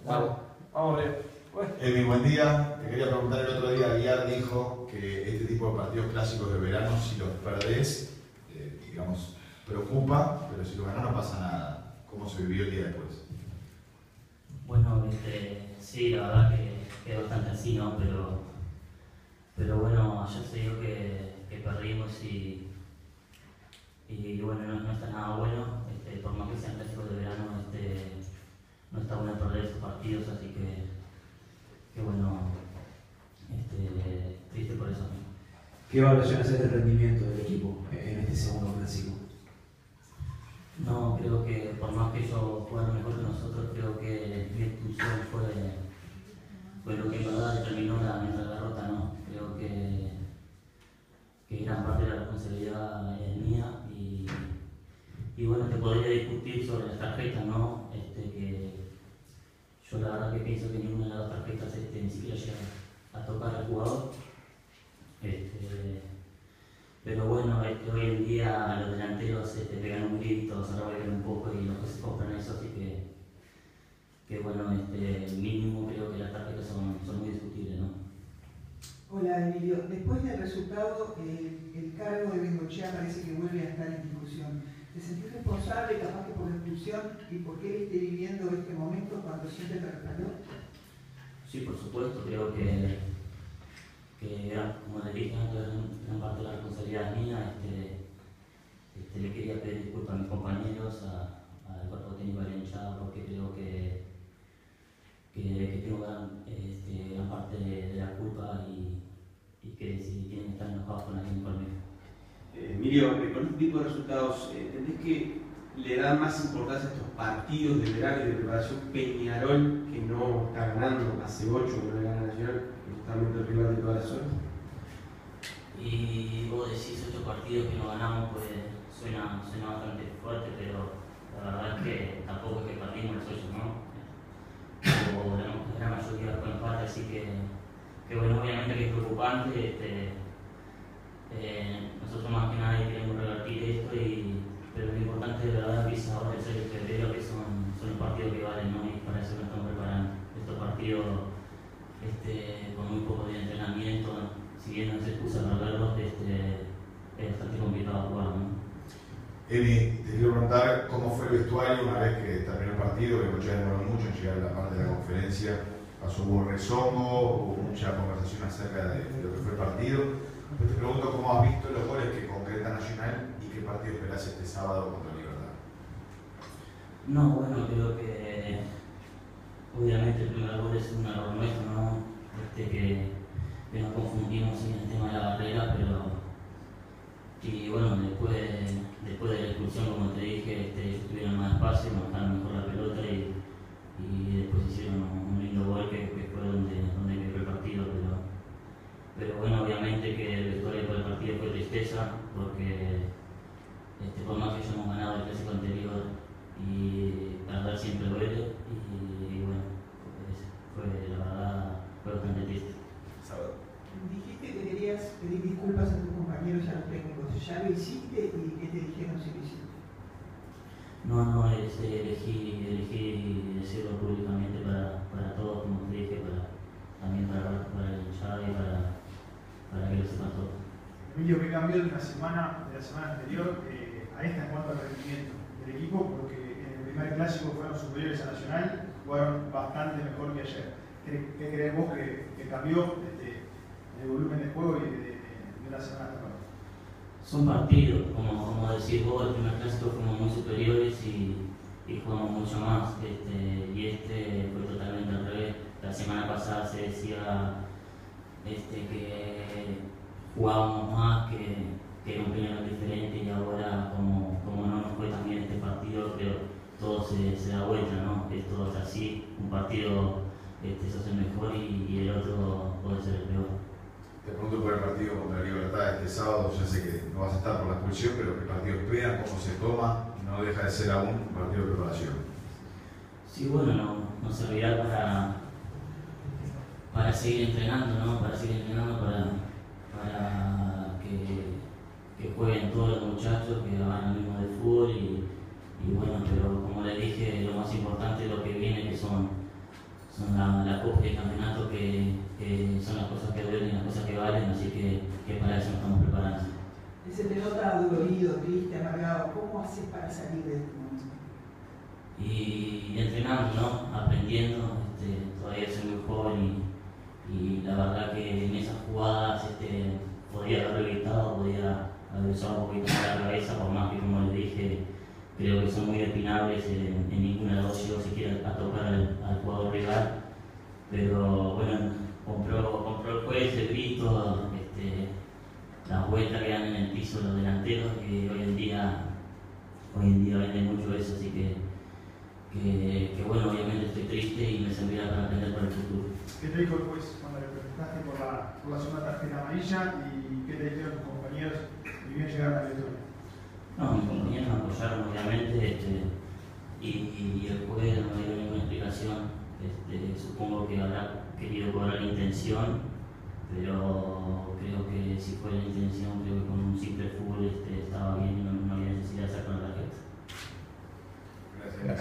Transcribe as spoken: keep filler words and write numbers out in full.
Vamos, vamos arriba. Emi, buen día. Te quería preguntar, el otro día Aguiar dijo que este tipo de partidos clásicos de verano, si los perdés, eh, digamos, preocupa, pero si los ganás no pasa nada. ¿Cómo se vivió el día después? Bueno, este, sí, la verdad que, que bastante así, ¿no? Pero, pero bueno, ayer se dio que, que perdimos y, y bueno, no, no está nada bueno. Este, por más que sean clásicos de verano, este, no está bueno perder esos partidos, así que, que bueno, este, triste por eso. ¿Qué evaluación haces del rendimiento del equipo en este segundo clásico? No, creo que por más que ellos jugaron mejor que nosotros, creo que mi expulsión fue, fue lo que en verdad determinó la, nuestra derrota, ¿no? Creo que, que gran parte de la responsabilidad es mía y, y bueno, te podría discutir sobre las tarjetas, ¿no? Este, que yo la verdad que pienso que ninguna de las dos tarjetas este, ni siquiera llega a tocar al jugador. Este, Pero bueno, este, hoy en día los delanteros este, pegan un grito, se revuelven un poco y los que se compran eso, así que, que bueno, este, mínimo creo que las tarjetas son, son muy discutibles, ¿no? Hola Emilio, después del resultado, eh, el cargo de Bengochea parece que vuelve a estar en discusión. ¿Te sentís responsable, capaz que por la expulsión y por qué esté viviendo este momento cuando siempre te respaldó? Sí, por supuesto, creo que, que gran, como le dije antes, gran parte de la responsabilidad es mía. Este, este, le quería pedir disculpas a mis compañeros, a, al cuerpo técnico de la hinchada, porque creo que, que, que tengo gran, este, gran parte de, de la culpa y, y que si tienen que estar enojados con alguien conmigo. Eh, Emilio, con este tipo de resultados, eh, ¿entendés que le dan más importancia a estos partidos de verano y de preparación Peñarol, que no está ganando hace ocho que no le gana Nacional, que justamente el rival de todas las horas? Y vos decís ocho partidos que no ganamos, pues suena, suena bastante fuerte, pero la verdad es que tampoco es que perdimos los ocho, ¿no? O la gran mayoría con empate, así que, que bueno, obviamente que es preocupante. Este, eh, nosotros más que nada queremos revertir esto, y, pero lo importante de verdad empieza ahora el seis de febrero, que son, son los partidos que valen, ¿no? Y para eso nos estamos preparando. Estos partidos este, con muy poco de entrenamiento, si bien no se excusa perderlos, este, es bastante complicado jugar, ¿no? Emi, te quiero preguntar cómo fue el vestuario una vez que terminó el partido, que Bengochea demoró mucho en llegar a la parte de la conferencia. Pasó, hubo rezongo, hubo mucha conversación acerca de, de lo que fue el partido. Pues te pregunto cómo has visto los goles que concreta Nacional y qué partido esperás este sábado contra Libertad. No, bueno, creo que obviamente el primer gol es un error nuestro, ¿no? Este, que, que nos confundimos en el tema de la barrera, pero y bueno, después, después de la expulsión, como te dije, este, ellos tuvieron más espacio, manejaron mejor la pelota y, y después hicieron un, un lindo gol que, que fue donde, donde quedó el partido, pero, pero bueno, obviamente que el vestuario del partido fue tristeza, porque este, por más que hayamos ganado el clásico anterior, y perder siempre duele, y, y bueno, pues, fue la verdad, fue bastante triste. Sábado. Dijiste que querías pedir disculpas a tus compañeros y a los técnicos. ¿Ya lo hiciste y qué te dijeron si lo hiciste? No, no, es, elegí, elegí decirlo públicamente para, para todos, como te dije, para, también para, para el hinchada y para, para que lo sepan todos. Emilio, ¿qué cambió de una semana, de la semana anterior eh, a esta en cuanto al rendimiento del equipo? Porque en el primer clásico fueron superiores a Nacional, jugaron bastante mejor que ayer. ¿Qué, qué crees vos que, que cambió este, el volumen de juego y de, de, de una semana a esta parte? Son partidos, como, como decís vos, el primer clásico fuimos muy superiores y, y jugamos mucho más, este, y este fue totalmente al revés. La semana pasada se decía este, que jugábamos más, que, que era un Peñarol diferente, y ahora como, como no nos fue tan bien este partido, creo todo se, se da vuelta, ¿no? Esto es así, un partido este, se hace mejor y, y el otro puede ser el peor. Te pregunto por el partido contra Libertad este sábado. Ya sé que no vas a estar por la expulsión, pero ¿qué partido esperan? ¿Cómo se toma? No deja de ser aún un partido de preparación. Sí, bueno, no, nos servirá para, para seguir entrenando, ¿no? Para seguir entrenando, para, para que, que jueguen todos los muchachos, que hagan lo mismo de fútbol y, y bueno, pero como les dije, lo más importante es lo que viene, que son son la, la copia del campeonato que, que son las cosas que duelen y las cosas que valen, así que, que para eso nos estamos preparando. Se te nota dolorido, triste, amargado. ¿Cómo haces para salir de este momento? Y entrenando, ¿no? Aprendiendo, este, todavía soy muy joven y, y la verdad que en esas jugadas este, podría haberlo evitado, podía haber usado un poquito más la cabeza, por más que, como le dije, creo que son muy opinables, en, en ninguna de las dos llego siquiera a tocar al, al jugador rival, pero bueno, compró, compró el juez, el grito, este, las vueltas que dan en el piso los delanteros, que hoy en día, hoy en día venden mucho eso, así que, que, que bueno, obviamente estoy triste y me servirá para aprender para el futuro. ¿Qué te dijo el juez cuando le preguntaste por la, por la segunda tarjeta amarilla y qué te dijeron tus compañeros y bien llegaron a la victoria? No, mis compañeros me apoyaron obviamente este, y, y el juez no me dio ninguna explicación. Este, supongo que habrá querido cobrar la intención, pero creo que si fue la intención, creo que con un simple fútbol este, estaba bien y no, no